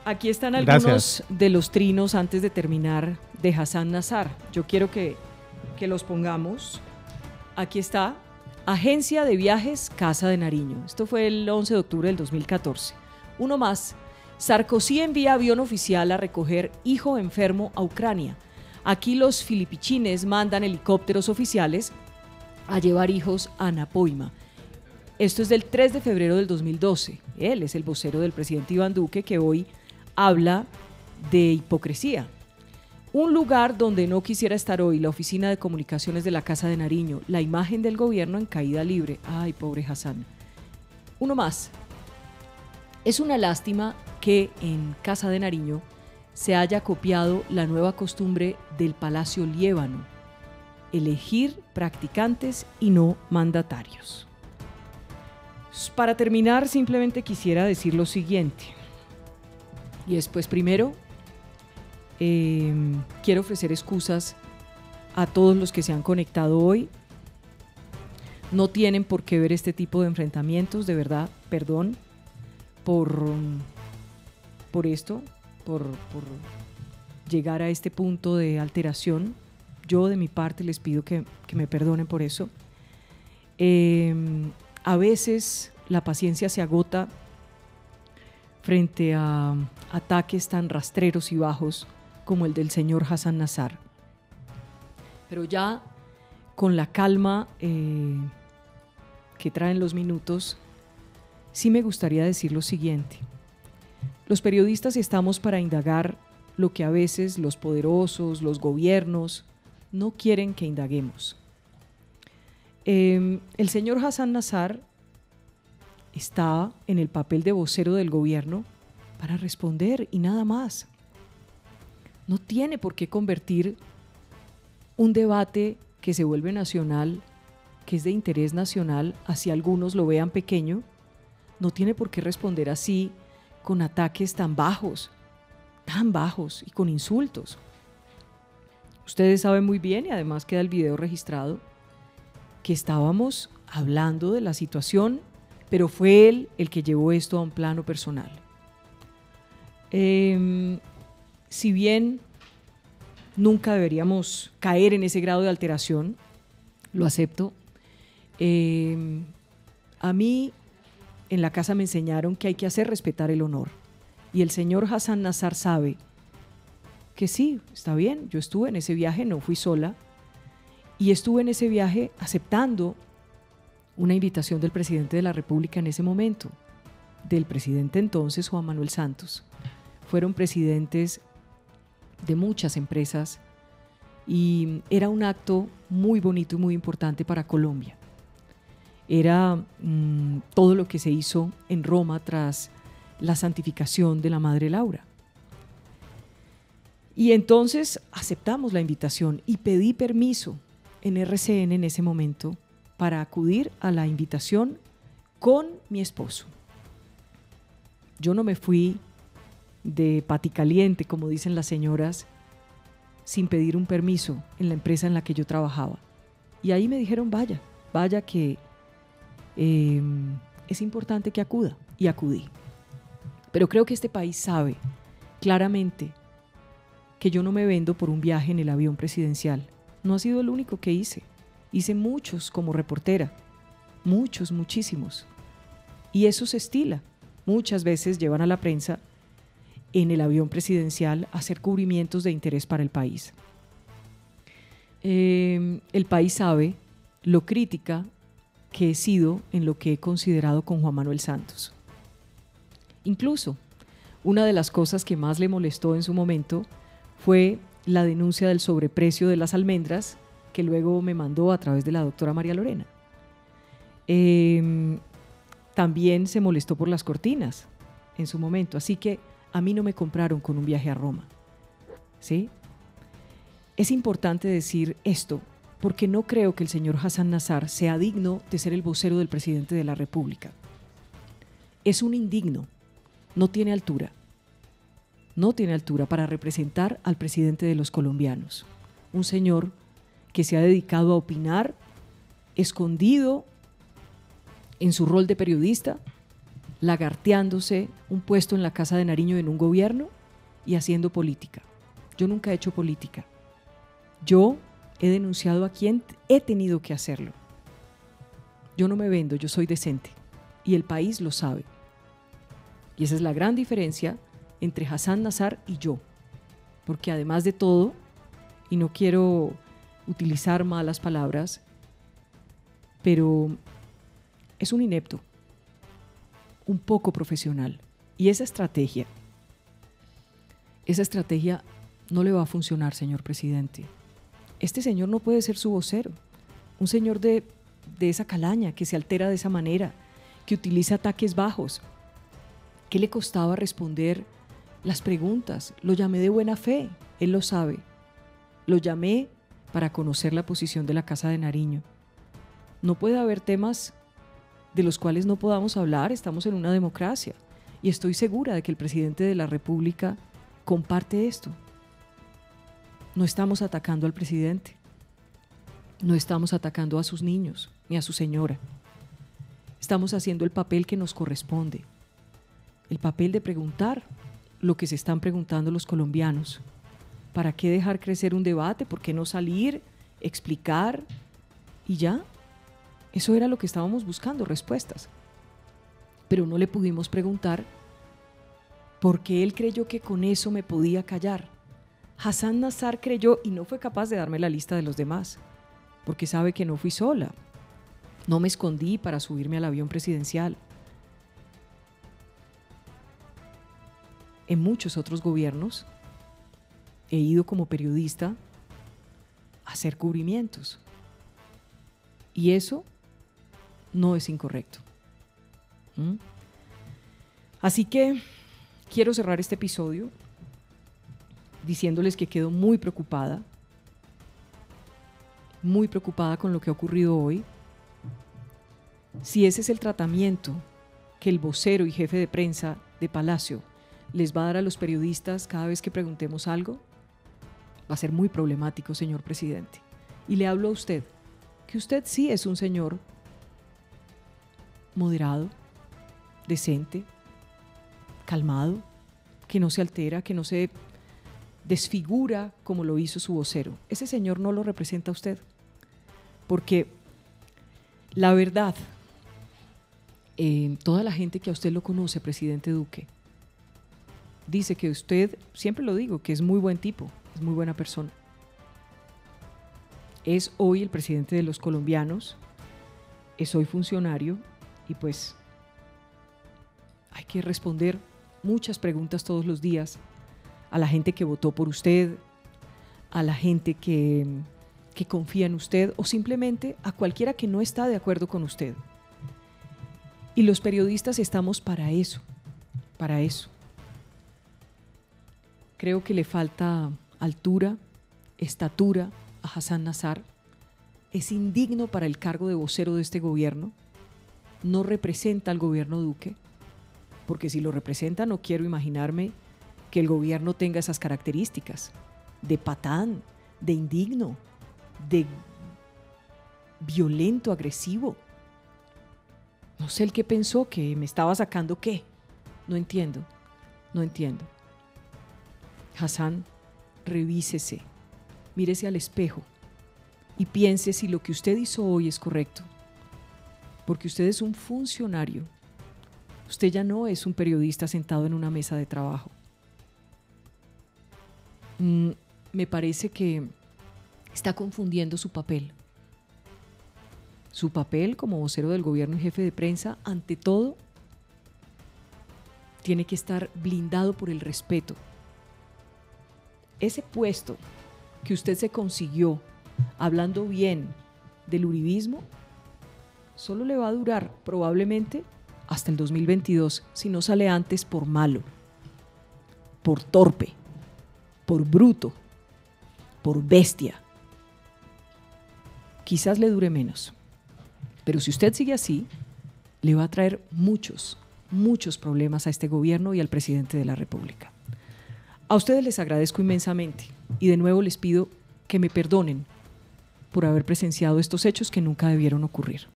Aquí están Gracias. algunos de los trinos antes de terminar de Hassan Nazar. Yo quiero que los pongamos. Aquí está, Agencia de Viajes Casa de Nariño. Esto fue el 11 de octubre del 2014. Uno más, Sarkozy envía avión oficial a recoger hijo enfermo a Ucrania. Aquí los filipichines mandan helicópteros oficiales a llevar hijos a Napoima. Esto es del 3 de febrero del 2012. Él es el vocero del presidente Iván Duque, que hoy habla de hipocresía. Un lugar donde no quisiera estar hoy, la oficina de comunicaciones de la Casa de Nariño, la imagen del gobierno en caída libre. Ay, pobre Hassan. Uno más. Es una lástima que en Casa de Nariño se haya copiado la nueva costumbre del Palacio Liébano: elegir practicantes y no mandatarios. Para terminar, simplemente quisiera decir lo siguiente. Y después, primero, quiero ofrecer excusas a todos los que se han conectado hoy. No tienen por qué ver este tipo de enfrentamientos, de verdad, perdón por esto, por llegar a este punto de alteración. Yo de mi parte les pido que me perdonen por eso. A veces la paciencia se agota frente a ataques tan rastreros y bajos como el del señor Hassan Nazar. Pero ya con la calma que traen los minutos, sí me gustaría decir lo siguiente. Los periodistas estamos para indagar lo que a veces los poderosos, los gobiernos, no quieren que indaguemos. El señor Hassan Nazar está en el papel de vocero del gobierno para responder y nada más. No tiene por qué convertir un debate que se vuelve nacional, que es de interés nacional, así algunos lo vean pequeño. No tiene por qué responder así, con ataques tan bajos y con insultos. Ustedes saben muy bien, y además queda el video registrado, que estábamos hablando de la situación, pero fue él el que llevó esto a un plano personal. Si bien nunca deberíamos caer en ese grado de alteración, lo acepto. A mí en la casa me enseñaron que hay que hacer respetar el honor. Y el señor Hassan Nazar sabe que sí, está bien, yo estuve en ese viaje, no fui sola, y estuve en ese viaje aceptando una invitación del presidente de la República en ese momento, del presidente entonces Juan Manuel Santos. Fueron presidentes de muchas empresas y era un acto muy bonito y muy importante para Colombia. Era todo lo que se hizo en Roma tras la santificación de la Madre Laura. Y entonces aceptamos la invitación y pedí permiso en RCN en ese momento para acudir a la invitación con mi esposo. Yo no me fui de paticaliente, como dicen las señoras, sin pedir un permiso en la empresa en la que yo trabajaba. Y ahí me dijeron, vaya que es importante que acuda. Y acudí. Pero creo que este país sabe claramente que yo no me vendo por un viaje en el avión presidencial. No ha sido el único que hice. Hice muchos como reportera. Muchísimos. Y eso se estila. Muchas veces llevan a la prensa en el avión presidencial a hacer cubrimientos de interés para el país. El país sabe lo crítica que he sido en lo que he considerado con Juan Manuel Santos. Incluso, una de las cosas que más le molestó en su momento fue la denuncia del sobreprecio de las almendras que luego me mandó a través de la doctora María Lorena. También se molestó por las cortinas en su momento, así que a mí no me compraron con un viaje a Roma. ¿Sí? Es importante decir esto porque no creo que el señor Hassan Nazar sea digno de ser el vocero del presidente de la República. Es un indigno, no tiene altura. No tiene altura para representar al presidente de los colombianos. Un señor que se ha dedicado a opinar escondido en su rol de periodista, lagarteándose un puesto en la Casa de Nariño en un gobierno y haciendo política. Yo nunca he hecho política. Yo he denunciado a quien he tenido que hacerlo. Yo no me vendo, yo soy decente. Y el país lo sabe. Y esa es la gran diferencia entre Hassan Nazar y yo. Porque además de todo, y no quiero utilizar malas palabras, pero es un inepto, un poco profesional. Y esa estrategia no le va a funcionar, señor presidente. Este señor no puede ser su vocero. Un señor de esa calaña, que se altera de esa manera, que utiliza ataques bajos. ¿Qué le costaba responder las preguntas? Lo llamé de buena fe, él lo sabe. Lo llamé para conocer la posición de la Casa de Nariño. No puede haber temas de los cuales no podamos hablar, estamos en una democracia. Y estoy segura de que el presidente de la República comparte esto. No estamos atacando al presidente. No estamos atacando a sus niños ni a su señora. Estamos haciendo el papel que nos corresponde. El papel de preguntar lo que se están preguntando los colombianos. ¿Para qué dejar crecer un debate? ¿Por qué no salir, explicar y ya? Eso era lo que estábamos buscando, respuestas. Pero no le pudimos preguntar porque él creyó que con eso me podía callar. Hassan Nazar creyó y no fue capaz de darme la lista de los demás, porque sabe que no fui sola. No me escondí para subirme al avión presidencial. En muchos otros gobiernos he ido como periodista a hacer cubrimientos. Y eso no es incorrecto. Así que quiero cerrar este episodio diciéndoles que quedo muy preocupada con lo que ha ocurrido hoy. Si ese es el tratamiento que el vocero y jefe de prensa de Palacio les va a dar a los periodistas cada vez que preguntemos algo, va a ser muy problemático, señor presidente. Y le hablo a usted, que usted sí es un señor moderado, decente, calmado, que no se altera, que no se desfigura como lo hizo su vocero. Ese señor no lo representa a usted, porque la verdad, toda la gente que a usted lo conoce, presidente Duque, dice que usted, siempre lo digo, que es muy buen tipo, es muy buena persona. Es hoy el presidente de los colombianos, es hoy funcionario y pues hay que responder muchas preguntas todos los días a la gente que votó por usted, a la gente que confía en usted o simplemente a cualquiera que no está de acuerdo con usted. Y los periodistas estamos para eso, para eso. Creo que le falta altura, estatura a Hassan Nazar. Es indigno para el cargo de vocero de este gobierno. No representa al gobierno Duque, porque si lo representa no quiero imaginarme que el gobierno tenga esas características de patán, de indigno, de violento, agresivo. No sé el que pensó, que me estaba sacando qué. No entiendo. Hassan, revísese, mírese al espejo y piense si lo que usted hizo hoy es correcto. Porque usted es un funcionario. Usted ya no es un periodista sentado en una mesa de trabajo. Me parece que está confundiendo su papel. Su papel como vocero del gobierno y jefe de prensa, ante todo, tiene que estar blindado por el respeto. Ese puesto que usted se consiguió hablando bien del uribismo, solo le va a durar probablemente hasta el 2022, si no sale antes por malo, por torpe, por bruto, por bestia. Quizás le dure menos, pero si usted sigue así, le va a traer muchos problemas a este gobierno y al presidente de la República. A ustedes les agradezco inmensamente y de nuevo les pido que me perdonen por haber presenciado estos hechos que nunca debieron ocurrir.